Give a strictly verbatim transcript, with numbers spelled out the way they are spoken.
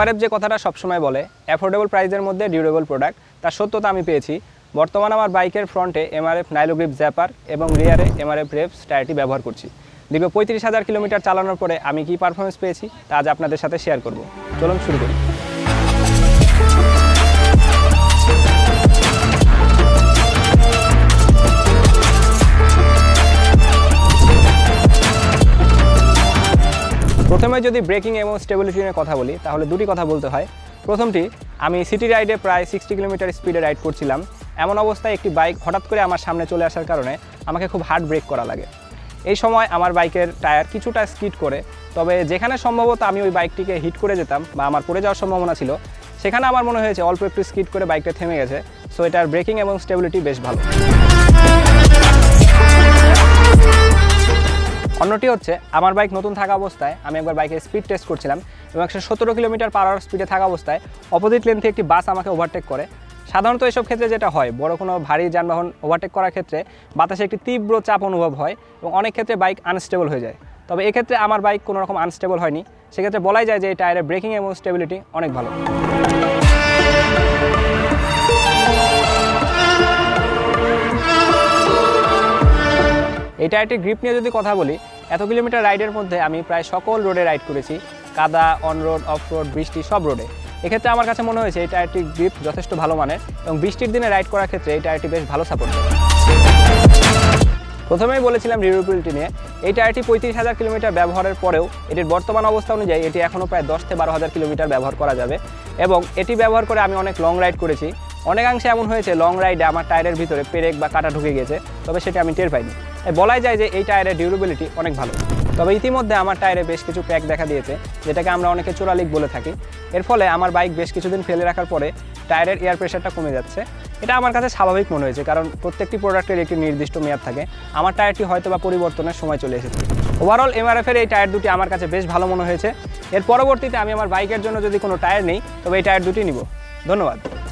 MRF যে কথাটা সবসময় বলে অ্যাফোর্ডেবল প্রাইসের মধ্যে ডিউরেবল প্রোডাক্ট, তার সত্যতা আমি পেয়েছি। বর্তমানে আমার বাইকের ফ্রন্টে এমআরএফ নাইলো গ্রিপ জ্যাপার এবং রিয়ারে এমআরএফ রেপস টায়ারটি ব্যবহার করছি। দীর্ঘ পঁয়ত্রিশ হাজার কিলোমিটার চালানোর পরে আমি কি পারফরমেন্স পেয়েছি তা আজ আপনাদের সাথে শেয়ার করব। চলুন শুরু করি। প্রথমে যদি ব্রেকিং এবং স্টেবিলিটি নিয়ে কথা বলি তাহলে দুটি কথা বলতে হয়। প্রথমটি, আমি সিটি রাইডে প্রায় সিক্সটি কিলোমিটার স্পিডে রাইড করছিলাম। এমন অবস্থায় একটি বাইক হঠাৎ করে আমার সামনে চলে আসার কারণে আমাকে খুব হার্ড ব্রেক করা লাগে। এই সময় আমার বাইকের টায়ার কিছুটা স্কিড করে, তবে যেখানে সম্ভবত আমি ওই বাইকটিকে হিট করে যেতাম বা আমার পড়ে যাওয়ার সম্ভাবনা ছিল, সেখানে আমার মনে হয়েছে অল্প একটু স্কিড করে বাইকটা থেমে গেছে। সো এটার ব্রেকিং এবং স্টেবিলিটি বেশ ভালো। অন্যটি হচ্ছে, আমার বাইক নতুন থাকা অবস্থায় আমি একবার বাইকের স্পিড টেস্ট করছিলাম এবং একশো সতেরো কিলোমিটার পার আওয়ার স্পিডে থাকা অবস্থায় অপোজিট লেন থেকে একটি বাস আমাকে ওভারটেক করে। সাধারণত এসব ক্ষেত্রে যেটা হয়, বড় কোনো ভারী যানবাহন ওভারটেক করার ক্ষেত্রে বাতাসে একটি তীব্র চাপ অনুভব হয় এবং অনেক ক্ষেত্রে বাইক আনস্টেবল হয়ে যায়। তবে এক্ষেত্রে আমার বাইক কোনো রকম আনস্টেবল হয়নি। সেক্ষেত্রে বলাই যায় যে এই টায়ারের ব্রেকিং এবং স্টেবিলিটি অনেক ভালো। এই টায়ারটির গ্রিপ নিয়ে যদি কথা বলি, এত কিলোমিটার রাইডের মধ্যে আমি প্রায় সকল রোডে রাইড করেছি, কাদা, অন রোড, অফ রোড, বৃষ্টি, সব রোডে। এক্ষেত্রে আমার কাছে মনে হয়েছে এই টায়ারটির গ্রিপ যথেষ্ট ভালো মানের এবং বৃষ্টির দিনে রাইড করার ক্ষেত্রে এই টায়ারটি বেশ ভালো সাপোর্ট করে। প্রথমেই বলেছিলাম ডিউরেবিলিটি নিয়ে। এই টায়ারটি পঁয়ত্রিশ হাজার কিলোমিটার ব্যবহারের পরেও এটির বর্তমান অবস্থা অনুযায়ী এটি এখনও প্রায় দশ থেকে বারো হাজার কিলোমিটার ব্যবহার করা যাবে এবং এটি ব্যবহার করে আমি অনেক লং রাইড করেছি। অনেকাংশে এমন হয়েছে লং রাইডে আমার টায়ারের ভিতরে পেরেক বা কাটা ঢুকে গেছে, তবে সেটা আমি টের পাইনি। বলাই যায় যে এই টায়ারের ডিউরেবিলিটি অনেক ভালো। তবে ইতিমধ্যে আমার টায়ারে বেশ কিছু ক্র্যাক দেখা দিয়েছে, যেটাকে আমরা অনেকে চোরা লিক বলে থাকি। এর ফলে আমার বাইক বেশ কিছুদিন ফেলে রাখার পরে টায়ারের এয়ার প্রেশারটা কমে যাচ্ছে। এটা আমার কাছে স্বাভাবিক মনে হয়েছে, কারণ প্রত্যেকটি প্রোডাক্টের একটি নির্দিষ্ট মেয়াদ থাকে। আমার টায়ারটি হয়তো বা পরিবর্তনের সময় চলে এসেছে। ওভারঅল এমআরএফের এই টায়ার দুটি আমার কাছে বেশ ভালো মনে হয়েছে। এর পরবর্তীতে আমি আমার বাইকের জন্য যদি কোনো টায়ার নেই, তবে এই টায়ার দুটি নিব। ধন্যবাদ।